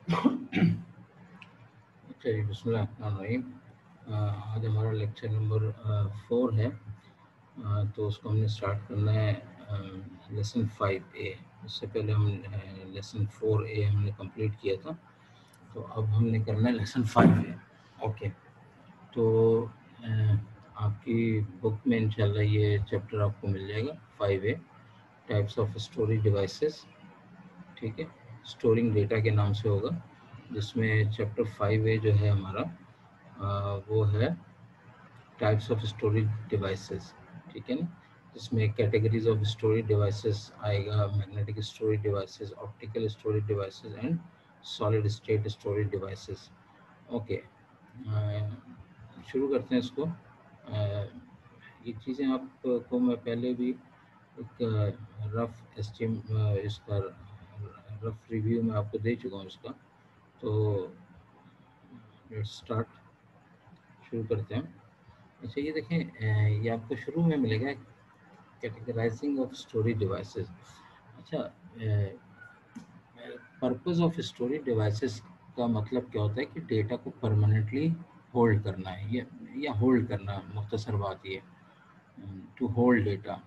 चलिए बिस्मिल्लाहिर्रहमानिर्रहीम। आज हमारा लेक्चर नंबर 4 है। तो उसको हमने स्टार्ट करना है लेसन 5A। इससे पहले हम लेसन 4A हमने कंप्लीट किया था, तो अब हमने करना है लेसन 5A। ओके, तो आपकी बुक में इंशाल्लाह ये चैप्टर आपको मिल जाएगा 5A, types of storage devices. ठीक है, स्टोरिंग डेटा के नाम से होगा, जिसमें चैप्टर 5A जो है हमारा वो है टाइप्स ऑफ स्टोरेज डिवाइसेस। ठीक है ना, जिसमें कैटेगरीज ऑफ स्टोरेज डिवाइसेस आएगा, magnetic storage devices, optical storage devices and solid state storage devices. Okay, शुरू करते हैं इसको। ये चीज़ें आपको मैं पहले भी एक रफ एस्टिम इसका रफ रिव्यू में आपको दे चुका हूँ इसका। तो लेट्स स्टार्ट, शुरू करते हैं। अच्छा, ये देखें, ये आपको शुरू में मिलेगा कैटेगराइजिंग ऑफ स्टोरेज डिवाइसेस। अच्छा, पर्पस ऑफ स्टोरेज डिवाइसेस का मतलब क्या होता है कि डेटा को परमानेंटली होल्ड करना है, या होल्ड करना, मुख्तसर बात ये, टू होल्ड डेटा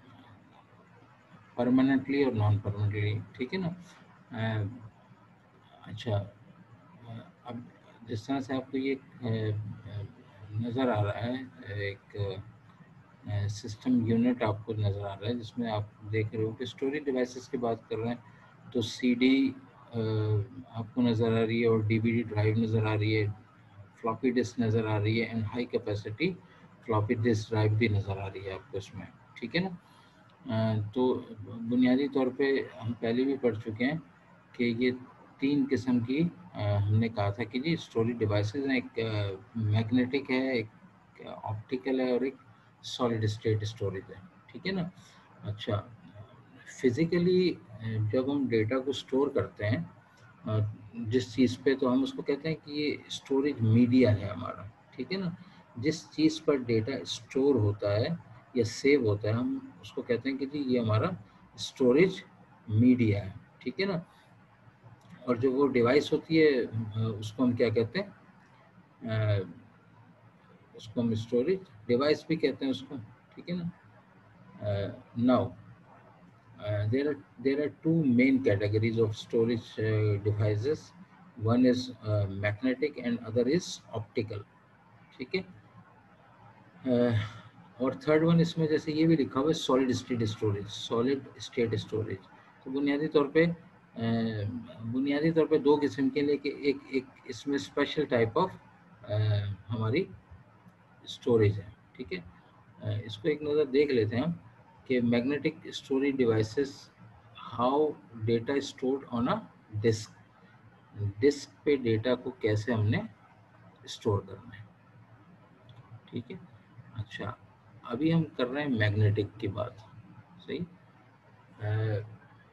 परमानेंटली और नॉन परमानेंटली। ठीक है ना। अ, अच्छा, अब जिस तरह से आपको ये नज़र आ रहा है, एक सिस्टम यूनिट आपको नज़र आ रहा है, जिसमें आप देख रहे हो कि स्टोरेज डिवाइसेस की बात कर रहे हैं, तो सीडी आपको नज़र आ रही है, और डीवीडी ड्राइव नज़र आ रही है, फ्लॉपी डिस्क नज़र आ रही है, and high capacity floppy disk drive भी नज़र आ रही है आपको इसमें। ठीक है ना। तो बुनियादी तौर पे हम पहले भी पढ़ चुके हैं कि ये तीन किस्म की हमने कहा था कि जी स्टोरेज डिवाइसेस हैं। एक मैग्नेटिक है, एक ऑप्टिकल है, और एक सॉलिड स्टेट स्टोरेज है। ठीक है ना। अच्छा, फिज़िकली जब हम डेटा को स्टोर करते हैं जिस चीज़ पे, तो हम उसको कहते हैं कि ये स्टोरेज मीडिया है हमारा। ठीक है ना। जिस चीज़ पर डेटा स्टोर होता है या सेव होता है, हम उसको कहते हैं कि जी ये हमारा स्टोरेज मीडिया है। ठीक है ना। और जो वो डिवाइस होती है उसको हम क्या कहते हैं, अ, उसको हम स्टोरेज डिवाइस भी कहते हैं उसको। ठीक है ना। Now there are two main categories of storage devices. One is magnetic and other is optical. ठीक है। अ, और थर्ड वन इसमें जैसे ये भी लिखा हुआ है solid state storage, solid state storage. तो बुनियादी तौर पे दो किस्म के लिए, कि एक एक इसमें स्पेशल टाइप ऑफ हमारी स्टोरेज है। ठीक है। इसको एक नज़र देख लेते हैं हम कि magnetic storage devices, how data stored on a disk. Disk पे डेटा को कैसे हमने स्टोर करना है। ठीक है। अच्छा, अभी हम कर रहे हैं मैग्नेटिक की बात। सही। अ,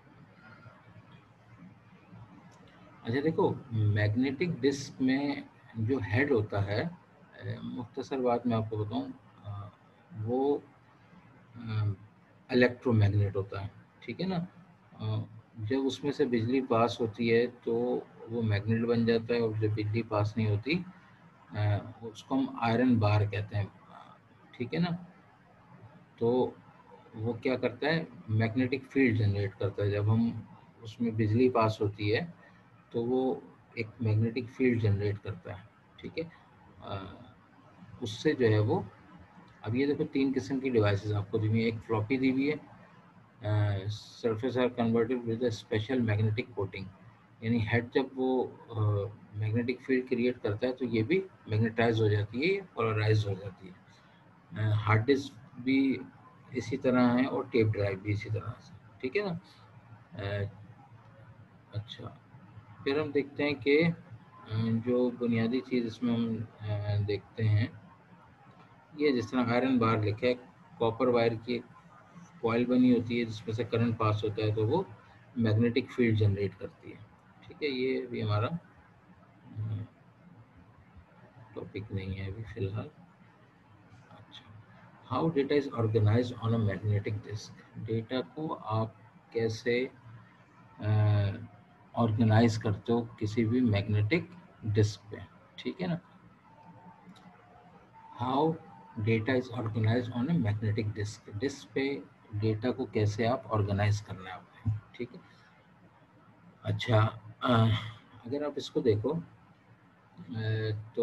अच्छा देखो, मैग्नेटिक डिस्क में जो हेड होता है, मुख्तसर बात मैं आपको बताऊं, वो इलेक्ट्रोमैग्नेट होता है। ठीक है ना। अ, जब उसमें से बिजली पास होती है तो वो मैग्नेट बन जाता है, और जब बिजली पास नहीं होती उसको हम आयरन बार कहते हैं। ठीक है ना। तो वो क्या करता है, मैग्नेटिक फील्ड जनरेट करता है। जब हम उसमें बिजली पास होती है तो वो एक मैग्नेटिक फील्ड जनरेट करता है। ठीक है। अ, उससे जो है वो, अब ये देखो तीन किस्म की डिवाइसेस आपको दी हुई है। एक फ्लॉपी दी हुई है, surface are converted with a special magnetic coating. यानी हेड जब वो मैग्नेटिक फील्ड क्रिएट करता है तो ये भी मैग्नेटाइज हो जाती है, पोलराइज हो जाती है। हार्ड डिस्क भी इसी तरह है, और टेप ड्राइव भी इसी तरह से। ठीक है ना। अ, अच्छा, फिर हम देखते हैं कि जो बुनियादी चीज़ इसमें हम देखते हैं, ये जिस तरह आयरन बार लिखा है, कॉपर वायर की एक कॉइल बनी होती है जिसमें से करंट पास होता है, तो वो मैग्नेटिक फील्ड जनरेट करती है। ठीक है, ये भी हमारा टॉपिक नहीं है अभी फ़िलहाल। अच्छा, how data is organize on a magnetic disk. Data को आप कैसे ऑर्गेनाइज करते हो किसी भी मैग्नेटिक डिस्क पे, ठीक है ना। How data is organize on a magnetic disk, disk पे डेटा को कैसे आप ऑर्गेनाइज करना है आपने, ठीक है। अच्छा, अगर आप इसको देखो तो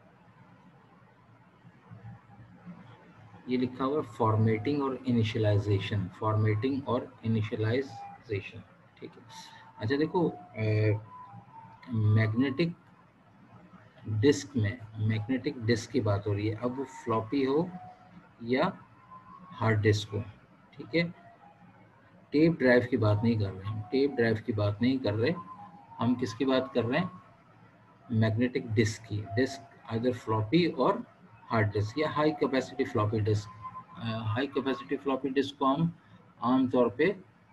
ये लिखा हुआ है फॉर्मेटिंग और इनिशियलाइजेशन, फॉर्मेटिंग और इनिशियलाइजेशन, ठीक है। अच्छा देखो, मैग्नेटिक डिस्क में, मैग्नेटिक डिस्क की बात हो रही है, अब वो फ्लॉपी हो या हार्ड डिस्क हो, ठीक है। टेप ड्राइव की बात नहीं कर रहे हम, टेप ड्राइव की बात नहीं कर रहे हम, किसकी बात कर रहे हैं, मैग्नेटिक डिस्क की। डिस्क आइदर फ्लॉपी और हार्ड डिस्क या high capacity floppy disk. High capacity floppy disk को हम आमतौर पे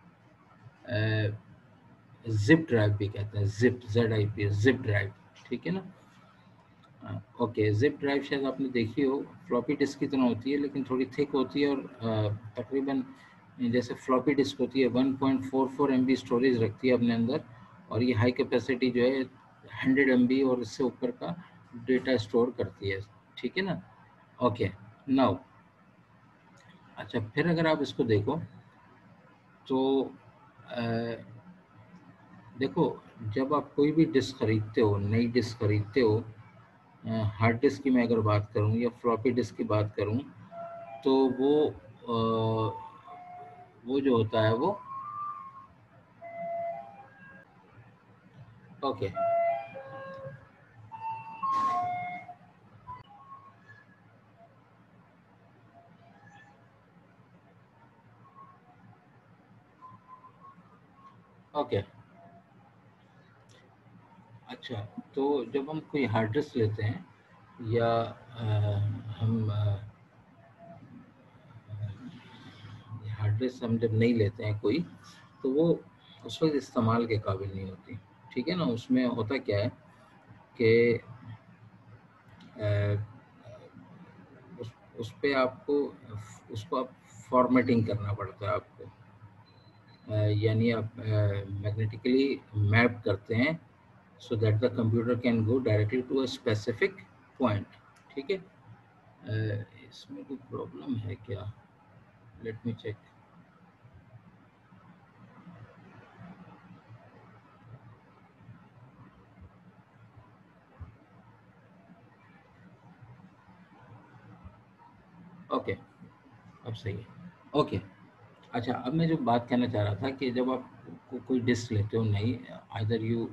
जिप ड्राइव भी कहते हैं, जिप, ZIP, जिप ड्राइव, ठीक है ना। ओके, जिप ड्राइव शायद आपने देखी हो, फ्लॉपी डिस्क की तरह होती है लेकिन थोड़ी थिक होती है, और तकरीबन जैसे फ्लॉपी डिस्क होती है 1.44 MB स्टोरेज रखती है अपने अंदर, और ये हाई कैपेसिटी जो है 100 MB और इससे ऊपर का डेटा स्टोर करती है, ठीक है ना। ओके, नाउ अच्छा, फिर अगर आप इसको देखो तो देखो, जब आप कोई भी डिस्क खरीदते हो, नई डिस्क खरीदते हो, हार्ड डिस्क की मैं अगर बात करूं या फ्लॉपी डिस्क की बात करूं, तो वो जो होता है वो, ओके, ओके, अच्छा, तो जब हम कोई हार्ड डिस्क लेते हैं या हम हार्ड डिस्क हम जब नहीं लेते हैं कोई, तो वो उस वक्त इस्तेमाल के काबिल नहीं होती, ठीक है ना। उसमें होता क्या है कि अ, उस पे आपको, उसको आप फॉर्मेटिंग करना पड़ता है आपको, यानी आप मैग्नेटिकली मैप करते हैं so that the computer can go directly to a specific point, ठीक है। इसमें कोई प्रॉब्लम है क्या, लेट मी चेक। ओके, अब सही है। ओके, अच्छा, अब मैं जो बात कहना चाह रहा था कि जब आप कोई डिस्क लेते हो नई, either you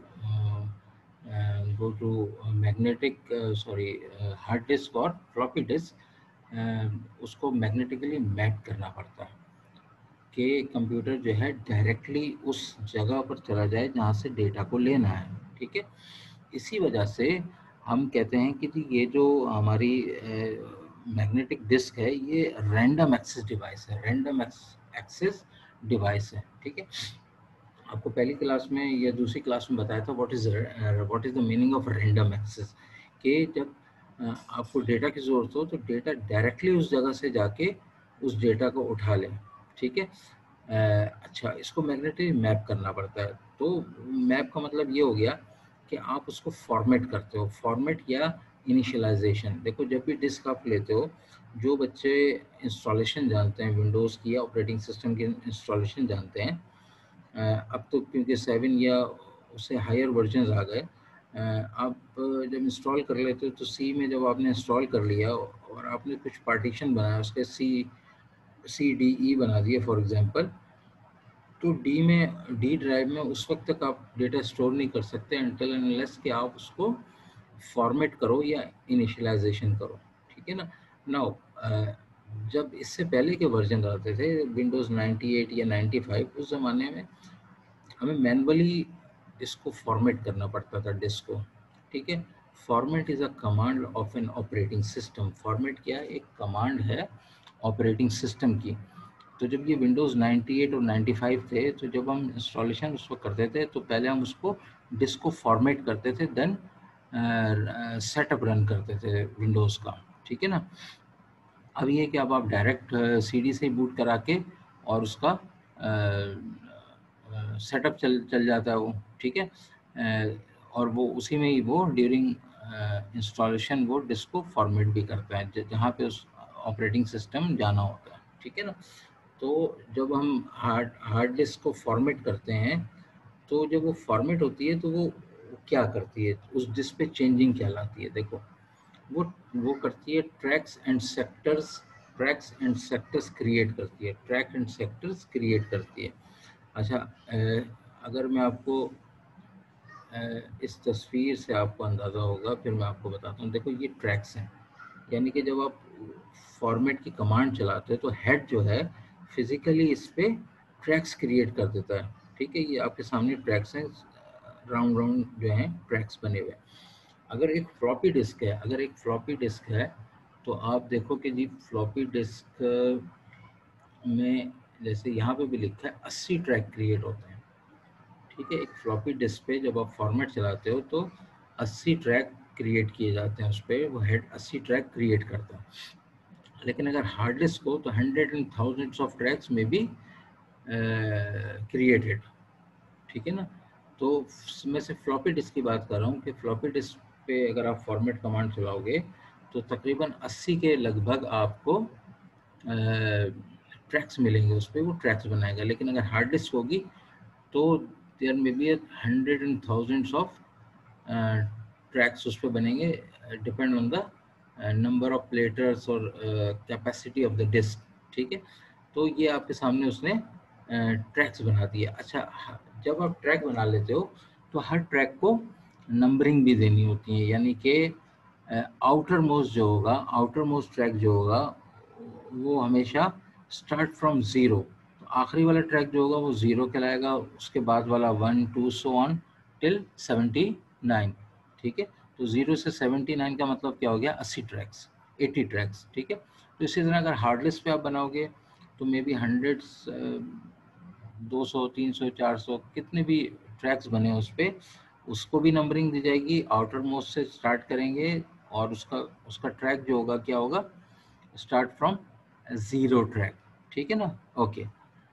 go to magnetic, sorry, hard disk और फ्लॉपी डिस्क, उसको मैग्नेटिकली मैप करना पड़ता है कि कंप्यूटर जो है डायरेक्टली उस जगह पर चला जाए जहाँ से डेटा को लेना है, ठीक है। इसी वजह से हम कहते हैं कि जी ये जो हमारी मैग्नेटिक डिस्क है ये रैंडम एक्सेस डिवाइस है, रैंडम एक्सेस डिवाइस है, ठीक है। आपको पहली क्लास में या दूसरी क्लास में बताया था what is the meaning of random access, कि जब आपको डेटा की ज़रूरत हो तो डेटा डायरेक्टली उस जगह से जाके उस डेटा को उठा लें, ठीक है। अच्छा, इसको मैग्नेटिकली मैप करना पड़ता है, तो मैप का मतलब ये हो गया कि आप उसको फॉर्मेट करते हो, फॉर्मेट या इनिशियलाइजेशन। देखो, जब भी डिस्क आप लेते हो, जो बच्चे इंस्टॉलेशन जानते हैं विंडोज़ की या ऑपरेटिंग सिस्टम की इंस्टॉलेशन जानते हैं, अब तो क्योंकि 7 या उससे हायर वर्जन्स आ गए, आप जब इंस्टॉल कर लेते हो तो सी में जब आपने इंस्टॉल कर लिया और आपने कुछ पार्टीशन बनाया, उसके सी डी ई बना दिए फॉर एग्जांपल, तो डी ड्राइव में उस वक्त तक आप डेटा स्टोर नहीं कर सकते अनटिल अनलेस कि आप उसको फॉर्मेट करो या इनिशियलाइजेशन करो, ठीक है ना। नाउ, जब इससे पहले के वर्जन आते थे विंडोज़ 98 या 95, उस ज़माने में हमें मैनुअली इसको फॉर्मेट करना पड़ता था डिस्क को, ठीक है। Format is a command of an operating system, format क्या है, एक कमांड है ऑपरेटिंग सिस्टम की। तो जब ये विंडोज़ 98 और 95 थे, तो जब हम इंस्टॉलेशन उस वक्त करते थे तो पहले हम उसको डिस्क को फॉर्मेट करते थे, देन सेटअप रन करते थे विंडोज़ का, ठीक है ना। अब ये कि अब आप डायरेक्ट सीडी से ही बूट करा के और उसका सेटअप चल चल जाता है वो, ठीक है। और वो उसी में ही वो ड्यूरिंग इंस्टॉलेशन वो डिस्क को फॉर्मेट भी करता है जहाँ पे उस ऑपरेटिंग सिस्टम जाना होता है, ठीक है ना। तो जब हम हार्ड डिस्क को फॉर्मेट करते हैं, तो जब वो फॉर्मेट होती है तो वो क्या करती है, उस डिस्क पे चेंजिंग क्या लाती है, देखो वो करती है ट्रैक्स एंड सेक्टर्स क्रिएट करती है, ट्रैक एंड सेक्टर्स क्रिएट करती है। अच्छा, अगर मैं आपको इस तस्वीर से आपको अंदाज़ा होगा, फिर मैं आपको बताता हूँ। देखो ये ट्रैक्स हैं, यानी कि जब आप फॉर्मेट की कमांड चलाते हो तो हेड जो है फिजिकली इस पे ट्रैक्स क्रिएट कर देता है, ठीक है। ये आपके सामने ट्रैक्स हैं, राउंड राउंड जो हैं ट्रैक्स बने हुए हैं। अगर एक फ्लॉपी डिस्क है तो आप देखो कि जी फ्लॉपी डिस्क में जैसे यहाँ पे भी लिखा है 80 ट्रैक क्रिएट होते हैं, ठीक है। एक फ्लॉपी डिस्क पे जब आप फॉर्मेट चलाते हो तो 80 ट्रैक क्रिएट किए जाते हैं उस पर, वो हेड 80 ट्रैक क्रिएट करता है। लेकिन अगर हार्ड डिस्क हो तो hundred and thousands of tracks में भी क्रिएटेड, ठीक है ना। तो मैं सिर्फ फ्लॉपी डिस्क की बात कर रहा हूँ कि फ्लॉपी डिस्क पे अगर आप फॉर्मेट कमांड चलाओगे तो तकरीबन 80 के लगभग आपको ट्रैक्स मिलेंगे उस पर, वो ट्रैक्स बनाएगा। लेकिन अगर हार्ड डिस्क होगी तो there may be hundred and thousands of tracks उस पर बनेंगे, depend on the number of platters और कैपेसिटी ऑफ द डिस्क, ठीक है। तो ये आपके सामने उसने ट्रैक्स बना दिया। अच्छा, जब आप ट्रैक बना लेते हो तो हर ट्रैक को नंबरिंग भी देनी होती है, यानी कि आउटर मोस्ट जो होगा, आउटर मोस्ट ट्रैक जो होगा वो हमेशा स्टार्ट फ्रॉम ज़ीरो, तो आखिरी वाला ट्रैक जो होगा वो ज़ीरो कहलाएगा, उसके बाद वाला 1 2 सो ऑन टिल 79, ठीक है। तो 0 से 79 का मतलब क्या हो गया, 80 ट्रैक्स, 80 ट्रैक्स, ठीक है। तो इसी तरह अगर हार्ड डिस्क पे आप बनाओगे तो मे बी हंड्रेड्स, 200 300 400 कितने भी ट्रैक्स बने उस पर, उसको भी नंबरिंग दी जाएगी, आउटर मोस्ट से स्टार्ट करेंगे और उसका उसका ट्रैक जो होगा क्या होगा, स्टार्ट फ्रॉम ज़ीरो ट्रैक, ठीक है ना। ओके,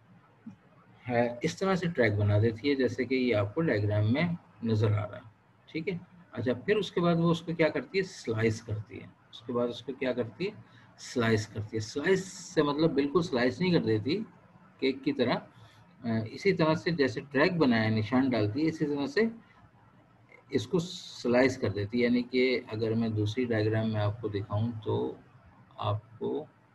है इस तरह से ट्रैक बना देती है जैसे कि ये आपको डायग्राम में नज़र आ रहा है, ठीक है। अच्छा, फिर उसके बाद वो उसको क्या करती है, स्लाइस करती है। उसके बाद उसको क्या करती है, स्लाइस करती है। स्लाइस से मतलब बिल्कुल स्लाइस नहीं कर देती केक की तरह, इसी तरह से जैसे ट्रैक बनाया निशान डालती है, इसी तरह से इसको स्लाइस कर देती है। यानी कि अगर मैं दूसरी डायग्राम में आपको दिखाऊं तो आपको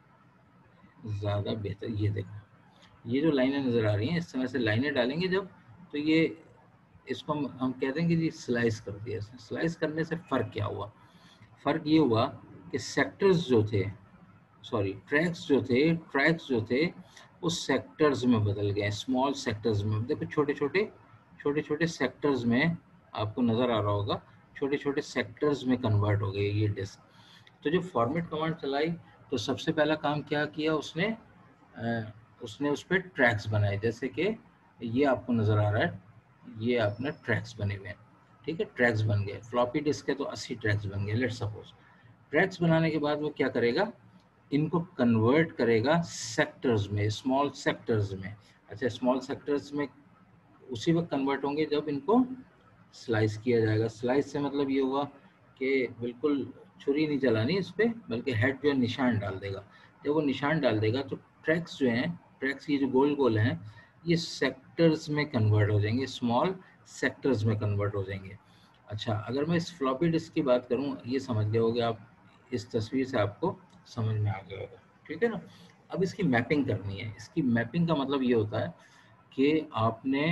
ज़्यादा बेहतर, ये देखो ये जो लाइनें नज़र आ रही हैं, इस तरह से लाइनें डालेंगे जब, तो ये इसको हम कहते हैं कि जी स्लाइस कर दिया। स्लाइस करने से फ़र्क क्या हुआ, फ़र्क ये हुआ कि सेक्टर्स जो थे, सॉरी ट्रैक्स जो थे उस सेक्टर्स में बदल गए, स्मॉल सेक्टर्स में। देखो छोटे छोटे सेक्टर्स में आपको नज़र आ रहा होगा, छोटे छोटे सेक्टर्स में कन्वर्ट हो गए ये डिस्क। तो जो फॉर्मेट कमांड चलाई तो सबसे पहला काम क्या किया उसने, उसने उस पर ट्रैक्स बनाए, जैसे कि ये आपको नज़र आ रहा है, ये आपने ट्रैक्स बने हुए हैं, ठीक है। ट्रैक्स बन गए, फ्लॉपी डिस्क है तो 80 ट्रैक्स बन गए, लेट्स सपोज। ट्रैक्स बनाने के बाद वो क्या करेगा, इनको कन्वर्ट करेगा सेक्टर्स में, स्मॉल सेक्टर्स में। अच्छा, स्मॉल सेक्टर्स में उसी वक्त कन्वर्ट होंगे जब इनको स्लाइस किया जाएगा। स्लाइस से मतलब ये हुआ कि बिल्कुल छुरी नहीं चलानी इस पर, बल्कि हेड जो है निशान डाल देगा। जब वो निशान डाल देगा तो ट्रैक्स जो हैं, ट्रैक्स ये जो गोल गोल हैं, ये सेक्टर्स में कन्वर्ट हो जाएंगे, स्मॉल सेक्टर्स में कन्वर्ट हो जाएंगे। अच्छा, अगर मैं इस फ्लॉपी डिस्क की बात करूं, ये समझ गए होगे आप, इस तस्वीर से आपको समझ में आ गया होगा, ठीक है ना। अब इसकी मैपिंग करनी है। इसकी मैपिंग का मतलब ये होता है कि आपने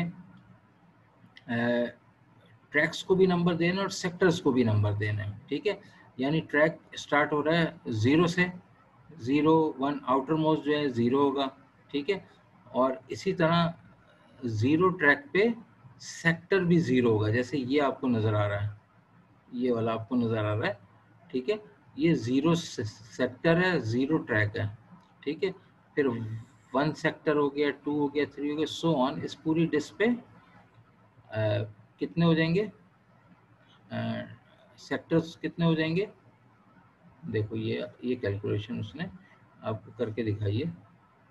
ट्रैक्स को भी नंबर देना और सेक्टर्स को भी नंबर देना है, ठीक है। यानी ट्रैक स्टार्ट हो रहा है ज़ीरो से, ज़ीरो वन, आउटर मोस्ट जो है ज़ीरो होगा, ठीक है। और इसी तरह ज़ीरो ट्रैक पे सेक्टर भी ज़ीरो होगा, जैसे ये आपको नज़र आ रहा है, ये वाला आपको नज़र आ रहा है, ठीक है। ये ज़ीरो सेक्टर है, ज़ीरो ट्रैक है, ठीक है। फिर वन सेक्टर हो गया, टू हो गया, थ्री हो गया, सो ऑन। इस पूरी डिस्क पे कितने हो जाएंगे, सेक्टर्स कितने हो जाएंगे, देखो ये कैलकुलेशन उसने आपको करके दिखाइए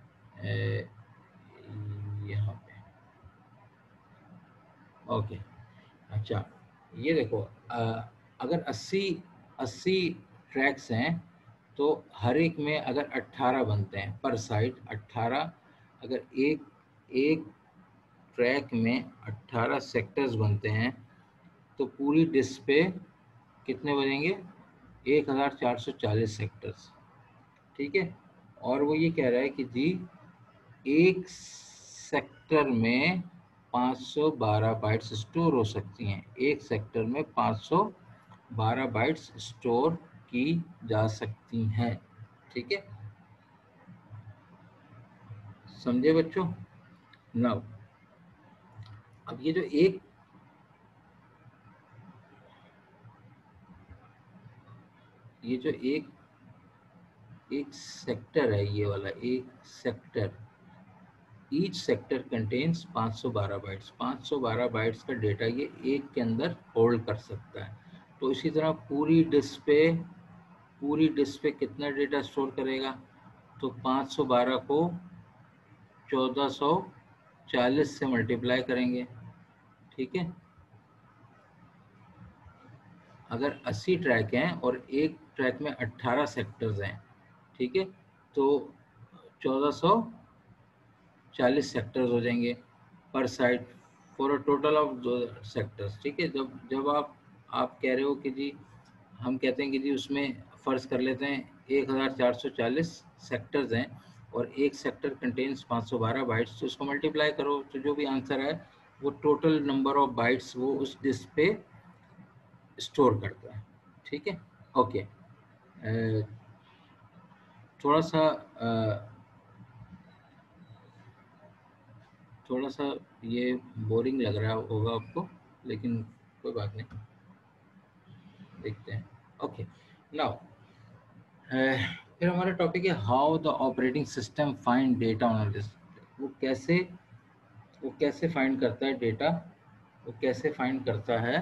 यहाँ पे। ओके, अच्छा, ये देखो, अगर 80 80 ट्रैक्स हैं तो हर एक में अगर 18 बनते हैं पर साइड 18, अगर एक एक ट्रैक में 18 सेक्टर्स बनते हैं तो पूरी डिस्क पे कितने बनेंगे? 1440 सेक्टर्स। ठीक है, और वो ये कह रहा है कि जी एक सेक्टर में 512 बाइट्स स्टोर हो सकती हैं। एक सेक्टर में 512 बाइट्स स्टोर की जा सकती हैं। ठीक है, समझे बच्चों? नाउ अब ये जो एक एक सेक्टर है, ये वाला एक sector, each sector contains 512 bytes. 512 bytes का डेटा ये एक के अंदर होल्ड कर सकता है। तो इसी तरह पूरी डिस्क पे कितना डेटा स्टोर करेगा? तो 512 को 1440 से मल्टीप्लाई करेंगे। ठीक है, अगर 80 ट्रैक हैं और एक ट्रैक में 18 सेक्टर्स हैं, ठीक है, तो 1440 सेक्टर्स हो जाएंगे पर side for a total of sectors. ठीक है, जब जब आप कह रहे हो कि जी, हम कहते हैं कि जी उसमें फ़र्ज़ कर लेते हैं 1440 सेक्टर्स हैं और एक सेक्टर कंटेन्स 512 बाइट्स, तो उसको मल्टीप्लाई करो तो जो भी आंसर है वो टोटल नंबर ऑफ बाइट्स वो उस डिस्क पे स्टोर करता है। ठीक है, ओके। थोड़ा सा थोड़ा सा ये बोरिंग लग रहा होगा आपको, लेकिन कोई बात नहीं, देखते हैं। ओके, नाउ फिर हमारा टॉपिक है how the operating system find data on disk. वो कैसे फाइंड करता है डेटा, वो कैसे फाइंड करता है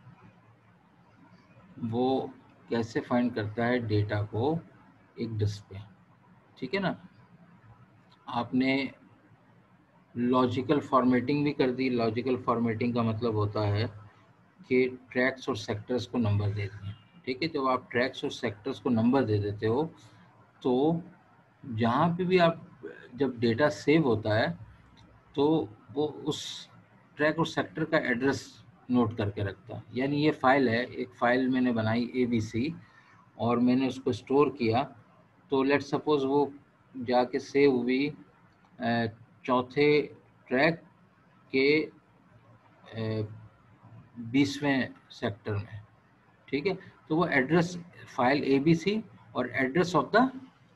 वो कैसे फाइंड करता है डेटा को एक डिस्क पे। ठीक है ना, आपने लॉजिकल फॉर्मेटिंग भी कर दी। लॉजिकल फॉर्मेटिंग का मतलब होता है कि ट्रैक्स और सेक्टर्स को नंबर दे दिए। ठीक है, जब आप ट्रैक्स और सेक्टर्स को नंबर दे देते हो तो जहाँ पे भी आप जब डेटा सेव होता है तो वो उस ट्रैक और सेक्टर का एड्रेस नोट करके रखता है। यानी ये फाइल है, एक फाइल मैंने बनाई ABC और मैंने उसको स्टोर किया, तो लेट सपोज वो जाके सेव हुई चौथे ट्रैक के 20वें सेक्टर में। ठीक है, तो वो एड्रेस फाइल ABC और एड्रेस ऑफ द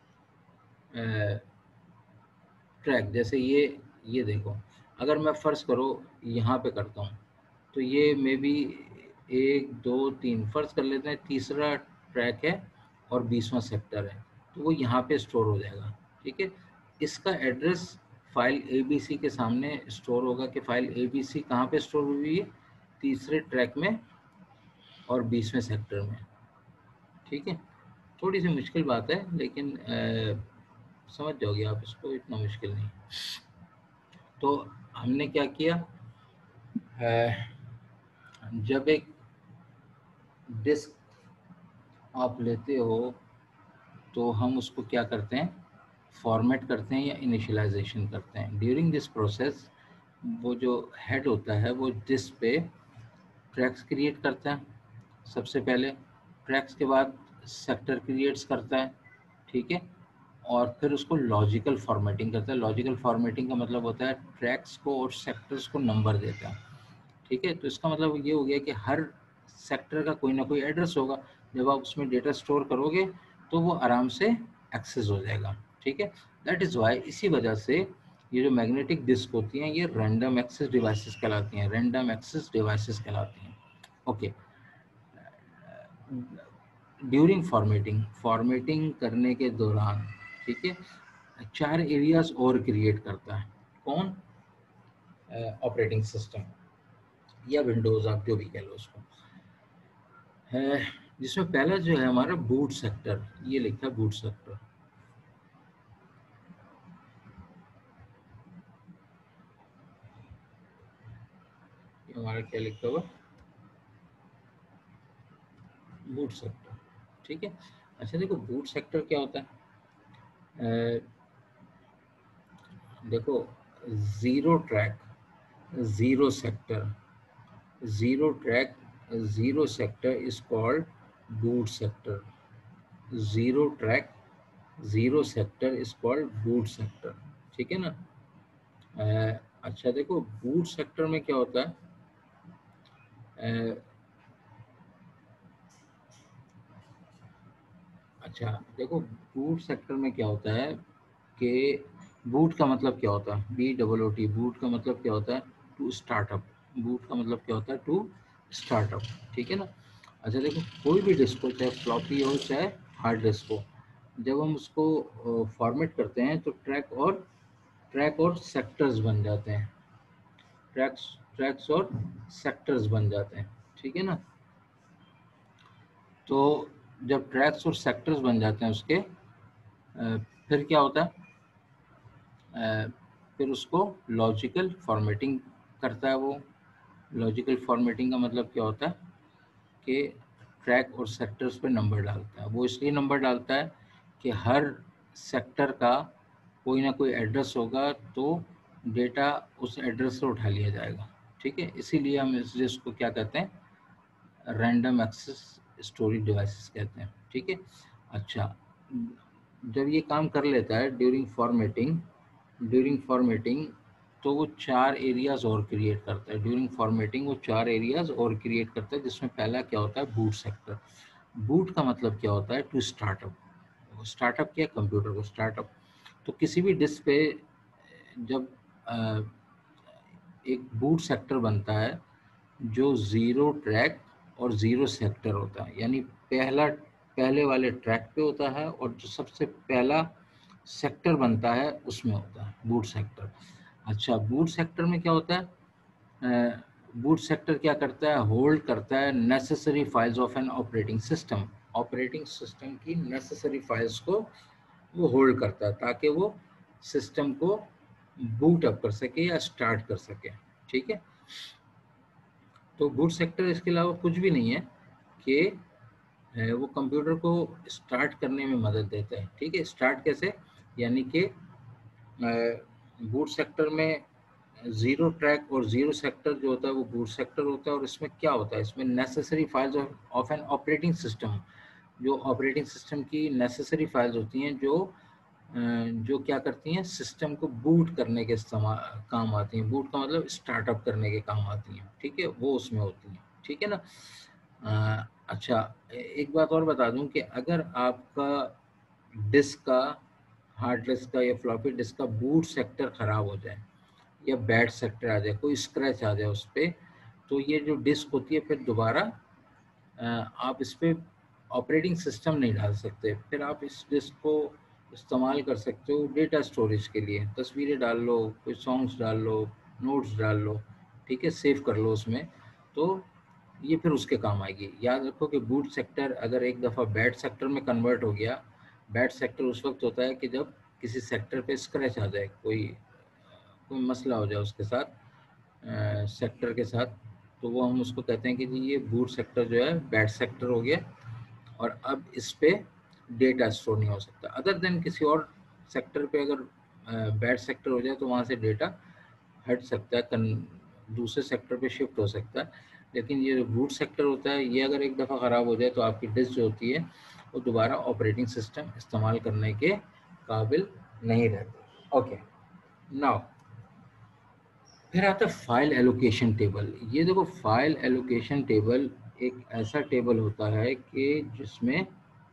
ट्रैक, जैसे ये देखो, अगर मैं फ़र्ज़ करो यहाँ पे करता हूँ तो ये मे बी 1 2 3 फ़र्ज़ कर लेते हैं, तीसरा ट्रैक है और 20वां सेक्टर है, तो वो यहाँ पे स्टोर हो जाएगा। ठीक है, इसका एड्रेस फाइल ABC के सामने स्टोर होगा कि फाइल ABC कहाँ पे स्टोर हुई है? तीसरे ट्रैक में और 20वें सेक्टर में। ठीक है, थोड़ी सी मुश्किल बात है, लेकिन समझ जाओगे आप इसको, इतना मुश्किल नहीं। तो हमने क्या किया, जब एक डिस्क आप लेते हो तो हम उसको क्या करते हैं, फॉर्मेट करते हैं या इनिशियलाइजेशन करते हैं। ड्यूरिंग दिस प्रोसेस वो जो हेड होता है वो डिस्क पे ट्रैक्स क्रिएट करता है सबसे पहले, ट्रैक्स के बाद सेक्टर क्रिएट्स करता है। ठीक है, और फिर उसको लॉजिकल फॉर्मेटिंग करता है। लॉजिकल फॉर्मेटिंग का मतलब होता है ट्रैक्स को और सेक्टर्स को नंबर देता है। ठीक है, तो इसका मतलब ये हो गया कि हर सेक्टर का कोई ना कोई एड्रेस होगा। जब आप उसमें डेटा स्टोर करोगे तो वो आराम से एक्सेस हो जाएगा। ठीक है, दैट इज़ वाई, इसी वजह से ये जो मैग्नेटिक डिस्क होती हैं ये रैंडम एक्सेस डिवाइसेस कहलाती हैं, रैंडम एक्सेस डिवाइसेस कहलाती हैं। ओके, ड्यूरिंग फॉर्मेटिंग करने के दौरान, ठीक है, 4 एरियाज और क्रिएट करता है। कौन? ऑपरेटिंग सिस्टम या विंडोज़, आप जो भी कह लो उसको है, जिसमें पहला जो है हमारा बूट सेक्टर, ये लिखा है बूट सेक्टर। ये हमारा क्या लिखा हुआ? बूट सेक्टर, ठीक है। अच्छा देखो बूट सेक्टर क्या होता है, देखो zero track, zero sector, zero track, zero sector is called boot sector, zero track, zero sector is called boot sector, ठीक है ना। अच्छा देखो बूट सेक्टर में क्या होता है, अच्छा देखो बूट सेक्टर में क्या होता है कि बूट का मतलब क्या होता है, BOOT, बूट का मतलब क्या होता है, टू स्टार्टअप, बूट का मतलब क्या होता है, टू स्टार्टअप, ठीक है ना। अच्छा देखो कोई भी डिस्क हो, चाहे फ्लॉपी हो चाहे हार्ड डिस्क हो, जब हम उसको फॉर्मेट करते हैं तो ट्रैक और सेक्टर्स बन जाते हैं, ट्रैक्स ट्रैक्स और सेक्टर्स बन जाते हैं, ठीक है ना। तो जब ट्रैक्स और सेक्टर्स बन जाते हैं उसके, फिर क्या होता है, फिर उसको लॉजिकल फॉर्मेटिंग करता है वो। लॉजिकल फॉर्मेटिंग का मतलब क्या होता है कि ट्रैक और सेक्टर्स पे नंबर डालता है, वो इसलिए नंबर डालता है कि हर सेक्टर का कोई ना कोई एड्रेस होगा तो डेटा उस एड्रेस से उठा लिया जाएगा, ठीक है। इसीलिए हम इस डिस्क को क्या कहते हैं, रैंडम एक्सेस स्टोरेज डिवाइसेस कहते हैं, ठीक है। अच्छा जब ये काम कर लेता है ड्यूरिंग फॉर्मेटिंग तो वो चार एरियाज और क्रिएट करता है, ड्यूरिंग फॉर्मेटिंग वो चार एरियाज और क्रिएट करता है, जिसमें पहला क्या होता है, बूट सेक्टर। बूट का मतलब क्या होता है, टू स्टार्टअप, स्टार्टअप किया कंप्यूटर को, स्टार्टअप। तो किसी भी डिस्क पे जब अ, एक बूट सेक्टर बनता है जो ज़ीरो ट्रैक और ज़ीरो सेक्टर होता है, यानी पहले वाले ट्रैक पे होता है और जो सबसे पहला सेक्टर बनता है उसमें होता है बूट सेक्टर। अच्छा बूट सेक्टर में क्या होता है, बूट सेक्टर क्या करता है, होल्ड करता है necessary files of an operating system की नेसेसरी फाइल्स को वो होल्ड करता है ताकि वो सिस्टम को बूट अप कर सके या स्टार्ट कर सके, ठीक है। तो बूट सेक्टर इसके अलावा कुछ भी नहीं है कि वो कंप्यूटर को स्टार्ट करने में मदद देता है, ठीक है। स्टार्ट कैसे, यानी कि बूट सेक्टर में ज़ीरो ट्रैक और ज़ीरो सेक्टर जो होता है वो बूट सेक्टर होता है, और इसमें क्या होता है, इसमें necessary files of an operating system, जो ऑपरेटिंग सिस्टम की नेसेसरी फाइल्स होती हैं जो क्या करती हैं, सिस्टम को बूट करने के काम आती हैं, बूट का मतलब स्टार्टअप करने के काम आती हैं, ठीक है, वो उसमें होती हैं, ठीक है ना। अच्छा एक बात और बता दूं कि अगर आपका डिस्क का, हार्ड डिस्क का या फ्लॉपी डिस्क का बूट सेक्टर ख़राब हो जाए या बैड सेक्टर आ जाए, कोई स्क्रैच आ जाए उस पर, तो ये जो डिस्क होती है फिर दोबारा आप इस पर ऑपरेटिंग सिस्टम नहीं डाल सकते, फिर आप इस डिस्क को इस्तेमाल कर सकते हो डेटा स्टोरेज के लिए, तस्वीरें डाल लो, कोई सॉन्ग्स डाल लो, नोट्स डाल लो, ठीक है, सेव कर लो उसमें, तो ये फिर उसके काम आएगी। याद रखो कि बूट सेक्टर अगर एक दफ़ा बैड सेक्टर में कन्वर्ट हो गया, बैड सेक्टर उस वक्त होता है कि जब किसी सेक्टर पे स्क्रैच आ जाए, कोई कोई मसला हो जाए उसके साथ, सेक्टर के साथ, तो वो हम उसको कहते हैं कि जी ये बूट सेक्टर जो है बैड सेक्टर हो गया और अब इस पे डेटा स्टोर नहीं हो सकता। अदर देन किसी और सेक्टर पे अगर बैड सेक्टर हो जाए तो वहाँ से डेटा हट सकता है, दूसरे सेक्टर पे शिफ्ट हो सकता है, लेकिन ये जो बूट सेक्टर होता है ये अगर एक दफ़ा ख़राब हो जाए तो आपकी डिस्क जो होती है वो दोबारा ऑपरेटिंग सिस्टम इस्तेमाल करने के काबिल नहीं रहती। ओके नाउ फिर आता है फाइल एलोकेशन टेबल। ये देखो फाइल एलोकेशन टेबल एक ऐसा टेबल होता है कि जिसमें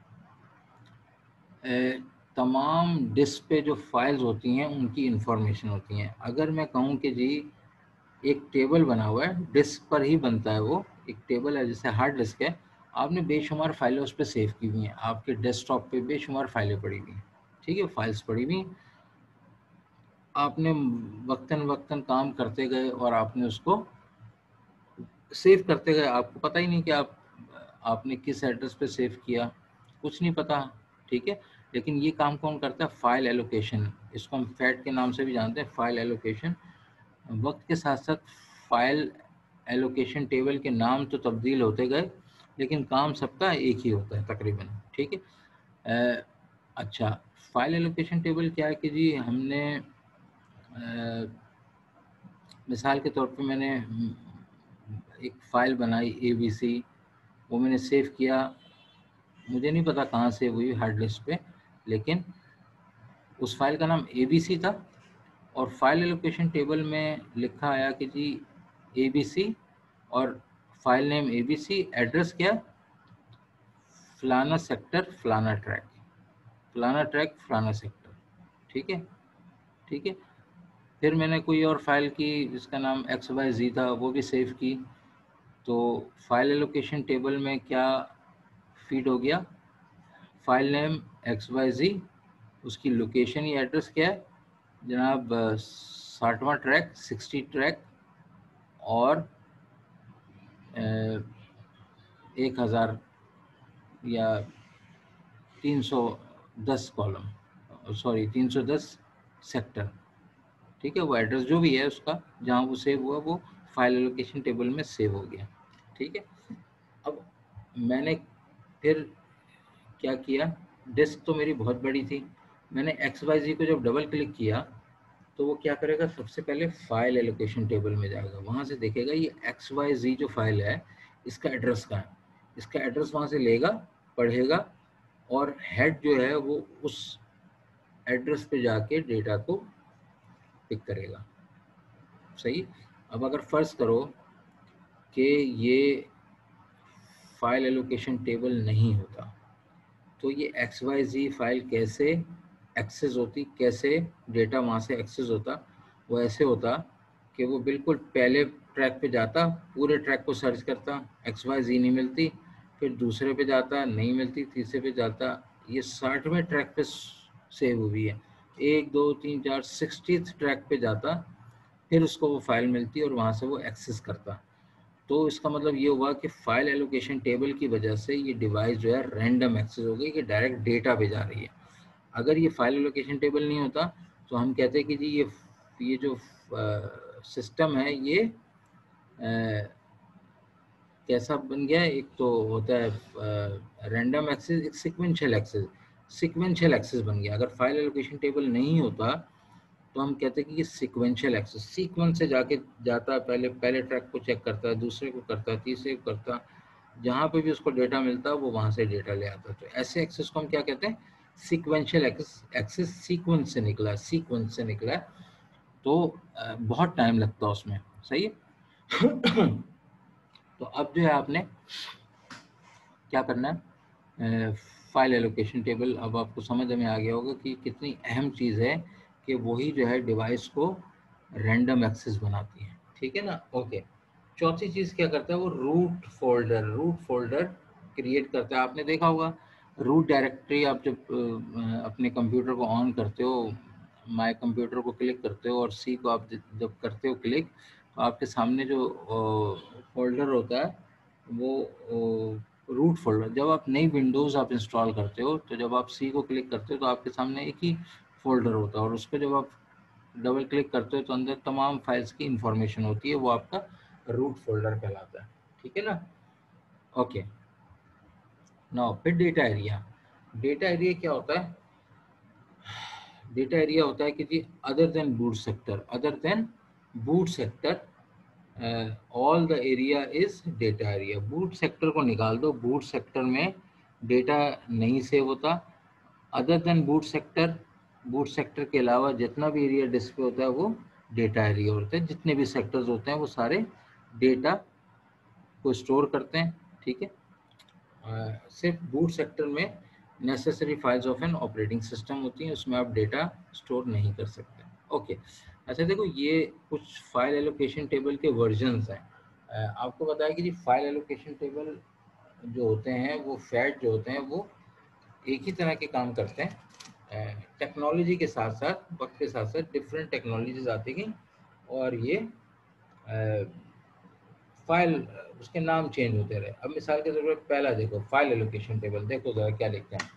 तमाम डिस्क पे जो फाइल्स होती हैं उनकी इंफॉर्मेशन होती हैं। अगर मैं कहूँ कि जी एक टेबल बना हुआ है, डिस्क पर ही बनता है वो, एक टेबल है जैसे हार्ड डिस्क है, आपने बेशुमार फाइलें उस पर सेव की हुई हैं, आपके डेस्कटॉप पे बेशुमार फाइलें पड़ी हुई हैं, ठीक है, फाइल्स पड़ी हुई हैं, आपने वक्तन वक्तन काम करते गए और आपने उसको सेव करते गए, आपको पता ही नहीं कि आपने किस एड्रेस पे सेव किया, कुछ नहीं पता, ठीक है। लेकिन ये काम कौन करता है, फाइल एलोकेशन, इसको हम फैट के नाम से भी जानते हैं, फाइल एलोकेशन। वक्त के साथ साथ फाइल एलोकेशन टेबल के नाम तो तब्दील होते गए, लेकिन काम सबका एक ही होता है तकरीबन, ठीक है। अच्छा, फाइल एलोकेशन टेबल क्या है कि जी हमने मिसाल के तौर पे मैंने एक फ़ाइल बनाई ABC, वो मैंने सेव किया, मुझे नहीं पता कहाँ सेव हुई हार्ड डिस्क पे, लेकिन उस फाइल का नाम ABC था और फाइल एलोकेशन टेबल में लिखा आया कि जी ABC और फाइल नेम ABC, एड्रेस क्या, फलाना सेक्टर फलाना ट्रैक, फलाना ट्रैक फलाना सेक्टर, ठीक है, ठीक है। फिर मैंने कोई और फाइल की जिसका नाम XYZ था, वो भी सेव की। तो फाइल एलोकेशन टेबल में क्या फीड हो गया, फाइल नेम XYZ, उसकी लोकेशन या एड्रेस क्या है जनाब, 60वां ट्रैक, 60 ट्रैक और 1000 या 310 कॉलम, सॉरी 310 सेक्टर, ठीक है। वो एड्रेस जो भी है उसका जहाँ वो सेव हुआ वो फाइल एलोकेशन टेबल में सेव हो गया, ठीक है। अब मैंने फिर क्या किया, डिस्क तो मेरी बहुत बड़ी थी, मैंने XYZ को जब डबल क्लिक किया तो वो क्या करेगा, सबसे पहले फाइल एलोकेशन टेबल में जाएगा, वहाँ से देखेगा ये XYZ जो फाइल है इसका एड्रेस कहाँ है, इसका एड्रेस वहाँ से लेगा, पढ़ेगा और हेड जो है वो उस एड्रेस पे जाके डेटा को पिक करेगा, सही। अब अगर फर्ज करो कि ये फाइल एलोकेशन टेबल नहीं होता तो ये XYZ फाइल कैसे एक्सेस होती, कैसे डेटा वहाँ से एक्सेस होता, वो ऐसे होता कि वो बिल्कुल पहले ट्रैक पे जाता, पूरे ट्रैक को सर्च करता, XYZ नहीं मिलती, फिर दूसरे पे जाता, नहीं मिलती, तीसरे पे जाता, ये 60वें ट्रैक पे सेव हुई है, 1 2 3 4 60th ट्रैक पे जाता, फिर उसको वो फाइल मिलती और वहाँ से वो एक्सेस करता। तो इसका मतलब ये हुआ कि फाइल एलोकेशन टेबल की वजह से ये डिवाइस जो है रैंडम एक्सेस हो गई कि डायरेक्ट डेटा पे जा रही है। अगर ये फाइल एलोकेशन टेबल नहीं होता तो हम कहते हैं कि जी ये जो सिस्टम है ये कैसा बन गया है, एक तो होता है रैंडम एक्सेस, एक सिक्वेंशियल एक्सेस, सिक्वेंशियल एक्सेस बन गया। अगर फाइल एलोकेशन टेबल नहीं होता तो हम कहते हैं कि ये सीक्वेंशियल एक्सेस, सीक्वेंस से जाके जाता है, पहले पहले ट्रैक को चेक करता है, दूसरे को करता है, तीसरे को करता है, जहाँ पे भी उसको डेटा मिलता है वो वहाँ से डेटा ले आता है। तो ऐसे एक्सेस को हम क्या कहते हैं, सीक्वेंशियल एक्सेस, एक्सेस सीक्वेंस से निकला है, सीक्वेंस से निकला है। तो बहुत टाइम लगता है उसमें, सही है। तो अब जो है आपने क्या करना है, फाइल एलोकेशन टेबल अब आपको समझ में आ गया होगा कि कितनी अहम चीज़ है कि वही जो है डिवाइस को रैंडम एक्सेस बनाती है, ठीक है ना। ओके, चौथी चीज़ क्या करता है वो, root folder, root folder create करता है। आपने देखा होगा रूट डायरेक्टरी, आप जब अपने कंप्यूटर को ऑन करते हो, माय कंप्यूटर को क्लिक करते हो और सी को आप जब करते हो क्लिक, तो आपके सामने जो फोल्डर होता है वो रूट फोल्डर, जब आप नई विंडोज़ आप इंस्टॉल करते हो तो जब आप सी को क्लिक करते हो तो आपके सामने एक ही फोल्डर होता है और उस पर जब आप डबल क्लिक करते हो तो अंदर तमाम फाइल्स की इंफॉर्मेशन होती है, वो आपका रूट फोल्डर कहलाता है, ठीक है ना। ओके, नाउ फिर डेटा एरिया। डेटा एरिया क्या होता है, डेटा एरिया होता है कि जी other than boot sector, other than boot sector, all the area is data area. Boot sector को निकाल दो, बूट सेक्टर में डेटा नहीं सेव होता। Other than boot sector, boot sector के अलावा जितना भी एरिया डिस्प्ले होता है वो डेटा एरिया होता है, जितने भी सेक्टर्स होते हैं वो सारे डेटा को स्टोर करते हैं, ठीक है। सिर्फ बूट सेक्टर में necessary files of an operating system होती हैं, उसमें आप डेटा स्टोर नहीं कर सकते। ओके, अच्छा देखो ये कुछ फाइल एलोकेशन टेबल के वर्जन्स हैं। आपको बताया कि जी फाइल एलोकेशन टेबल जो होते हैं वो फैट जो होते हैं वो एक ही तरह के काम करते हैं। टेक्नोलॉजी के साथ साथ, वक्त के साथ साथ डिफरेंट टेक्नोलॉजीज आती गई और ये फाइल उसके नाम चेंज होते रहे। अब मिसाल के तौर पर पहला देखो फाइल एलोकेशन टेबल, देखो जरा क्या लिखते हैं।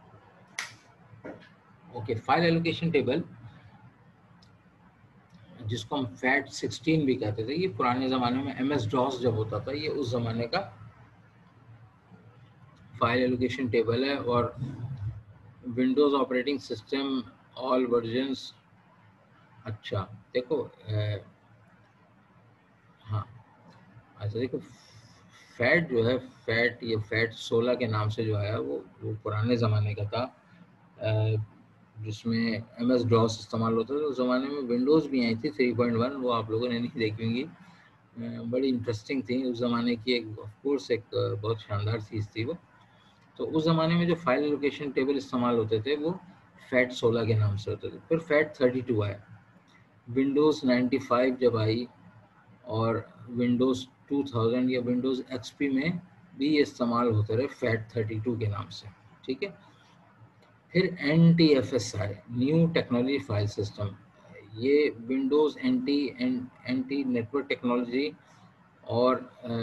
ओके, फाइल एलोकेशन टेबल जिसको हम फैट 16 भी कहते थे, ये पुराने ज़माने में MS DOS जब होता था, ये उस ज़माने का फाइल एलोकेशन टेबल है। और Windows operating system all versions, अच्छा देखो हाँ, अच्छा देखो फैट जो है, फैट ये फैट 16 के नाम से जो आया वो पुराने ज़माने का था, जिसमें MS DOS इस्तेमाल होता था। उस ज़माने में विंडोज़ भी आई थी 3.1, वो आप लोगों ने नहीं देखी होंगी, बड़ी इंटरेस्टिंग थी उस ज़माने की, एक ऑफ कोर्स एक बहुत शानदार चीज़ थी वो। तो उस ज़माने में जो फाइल लोकेशन टेबल इस्तेमाल होते थे वो फैट 16 के नाम से होते थे। फिर फैट 32 आया, विंडोज़ 95 जब आई, और विंडोज़ 2000 या विंडोज़ XP में भी ये इस्तेमाल होते रहे फैट 32 के नाम से, ठीक है। फिर NTFS आए, न्यू टेक्नोलॉजी फाइल सिस्टम। ये विंडोज़ एंटी नेटवर्क टेक्नोलॉजी और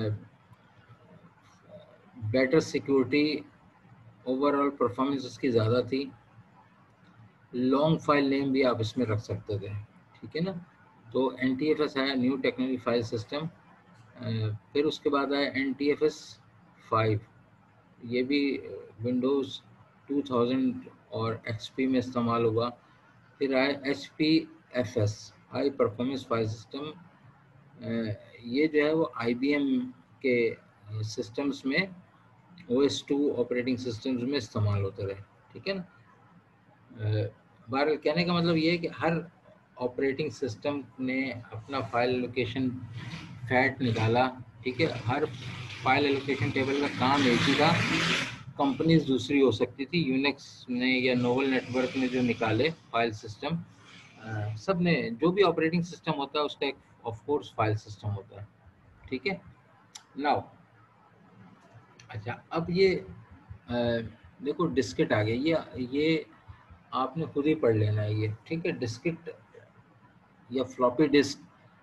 बेटर सिक्योरिटी, ओवरऑल परफॉर्मेंस इसकी ज़्यादा थी। लॉन्ग फाइल नेम भी आप इसमें रख सकते थे, ठीक है ना। तो NTFS आया, न्यू टेक्नोलॉजी फाइल सिस्टम। फिर उसके बाद आया NTFS 5, ये भी विंडोज़ 2000 और XP में इस्तेमाल हुआ। फिर आया HPFS, high performance file system. ये जो है वो IBM के सिस्टम्स में OS2 ऑपरेटिंग सिस्टम्स में इस्तेमाल होते रहे, ठीक है ना। बहरहाल कहने का मतलब ये है कि हर ऑपरेटिंग सिस्टम ने अपना फाइल एलोकेशन फैट निकाला, ठीक है। हर फाइल एलोकेशन टेबल का काम एक ही था, कंपनीज दूसरी हो सकती थी। यूनिक्स ने या नोवल नेटवर्क ने जो निकाले फाइल सिस्टम, सब ने, जो भी ऑपरेटिंग सिस्टम होता है उसका एक ऑफ कोर्स फाइल सिस्टम होता है, ठीक है। नाउ अच्छा, अब ये देखो डिस्केट आ गया, ये आपने खुद ही पढ़ लेना है ये, ठीक है। डिस्केट या फ्लॉपी डिस्क,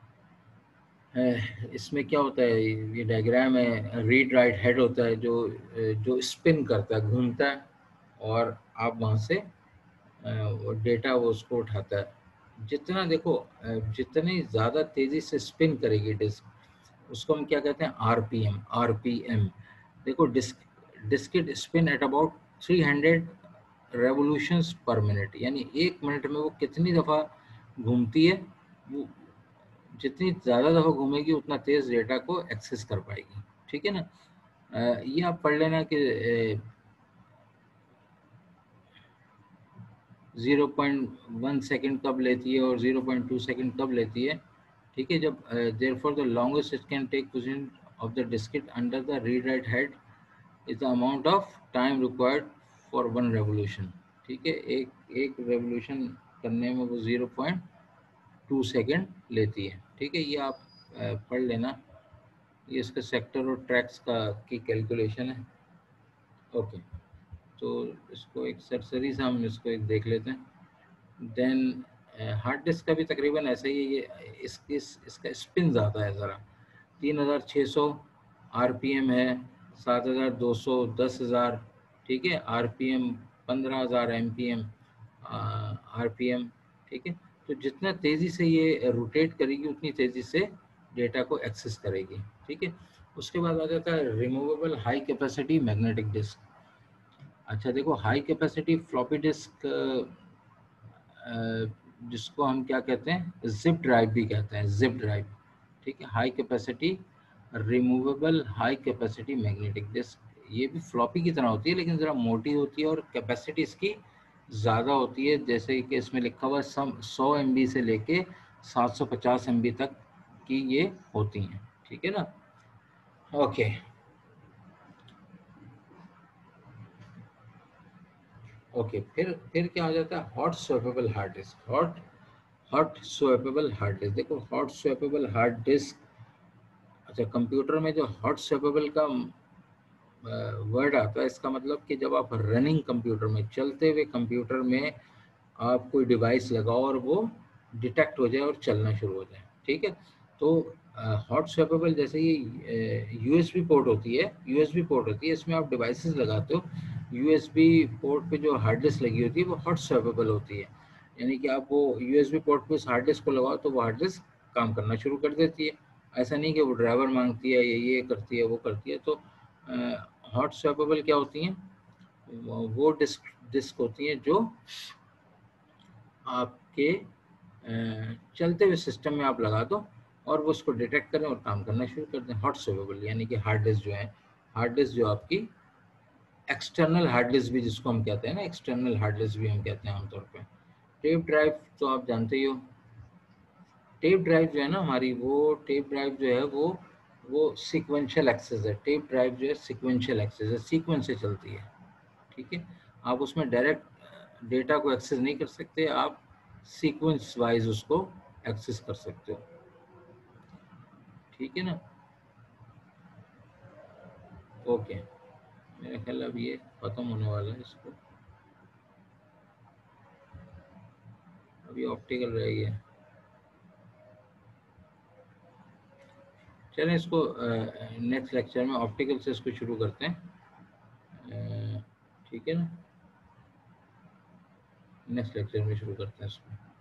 इसमें क्या होता है, ये डायग्राम है, रीड राइट हेड होता है जो स्पिन करता है, घूमता है, और आप वहाँ से वो डेटा वो उसको उठाता है। जितना देखो जितनी ज़्यादा तेज़ी से स्पिन करेगी डिस्क, उसको हम क्या कहते हैं, RPM। देखो diskette spin at about 300 revolutions per minute, यानी 1 मिनट में वो कितनी दफ़ा घूमती है, वो जितनी ज़्यादा दफ़ा घूमेगी उतना तेज़ डेटा को एक्सेस कर पाएगी, ठीक है ना। ये आप पढ़ लेना कि 0.1 सेकंड कब लेती है और 0.2 सेकंड कब लेती है, ठीक है। जब therefore the longest it can take position of the diskette under the read write head is the amount of time required for 1 revolution, ठीक है। एक रेवोल्यूशन करने में वो 0.2 सेकंड लेती है, ठीक है। ये आप पढ़ लेना, ये इसका सेक्टर और ट्रैक्स की कैलकुलेशन है, ओके। तो इसको एक सरसरी से हम इसको एक देख लेते हैं। देन हार्ड डिस्क का भी तकरीबन ऐसा ही है, ये इसका स्पिन ज़्यादा है ज़रा, 3600 RPM है, 7200, 10,000, ठीक है। RPM 15,000 MPM RPM, ठीक है। तो जितना तेज़ी से ये रोटेट करेगी उतनी तेज़ी से डेटा को एक्सेस करेगी, ठीक है। उसके बाद आ जाता है removable high capacity magnetic disk. अच्छा देखो, हाई कैपेसिटी फ्लॉपी डिस्क, जिसको हम क्या कहते हैं, जिप ड्राइव भी कहते हैं, जिप ड्राइव, ठीक है। High capacity removable high capacity magnetic disk, ये भी फ्लॉपी की तरह होती है लेकिन ज़रा मोटी होती है और कैपेसिटी इसकी ज़्यादा होती है। जैसे कि इसमें लिखा हुआ है 100 MB से लेके 750 MB तक की ये होती हैं, ठीक है ना, ओके। ओके, फिर क्या हो जाता है, hot swappable hard disk. Hot swappable hard disk, देखो हॉट स्वैपेबल हार्ड डिस्क, अच्छा कंप्यूटर में जो हॉट स्वैपेबल का वर्ड आता है, इसका मतलब कि जब आप रनिंग कंप्यूटर में, चलते हुए कंप्यूटर में आप कोई डिवाइस लगाओ और वो डिटेक्ट हो जाए और चलना शुरू हो जाए, ठीक है। तो हॉट स्वैपेबल जैसे ये USB पोर्ट होती है, इसमें आप डिवाइसेस लगाते हो, USB पोर्ट पे जो हार्ड डिस्क लगी होती है वो हॉट स्वैपेबल होती है। यानी कि आप वो यूएसबी पोर्ट पे उस हार्ड डिस्क को लगाओ तो वो हार्ड डिस्क काम करना शुरू कर देती है। ऐसा नहीं कि वो ड्राइवर मांगती है, ये करती है, वो करती है। तो हॉट स्वैपेबल क्या होती हैं? वो डिस्क डिस्क होती हैं जो आपके चलते हुए सिस्टम में आप लगा दो और वो उसको डिटेक्ट करें और काम करना शुरू कर दें। हॉट स्वैपेबल यानी कि हार्ड डिस्क जो है, हार्ड डिस्क जो आपकी एक्सटर्नल हार्ड डिस्क भी जिसको हम कहते हैं ना, एक्सटर्नल हार्ड डिस्क भी हम कहते हैं आमतौर पे। टेप ड्राइव तो आप जानते ही हो। टेप ड्राइव जो है ना हमारी, वो टेप ड्राइव जो है वो सीक्वेंशियल एक्सेस है। टेप ड्राइव जो है सीक्वेंशियल एक्सेस है, सीक्वेंस से चलती है। ठीक है, आप उसमें डायरेक्ट डेटा को एक्सेस नहीं कर सकते, आप सीक्वेंस वाइज उसको एक्सेस कर सकते हो। ठीक है ना? ओके, मेरा ख्याल अब ये खत्म होने वाला है। इसको अभी ऑप्टिकल रह गया। चलें इसको नेक्स्ट लेक्चर में ऑप्टिकल से इसको शुरू करते हैं। ठीक है ना? नेक्स्ट लेक्चर में शुरू करते हैं इसको।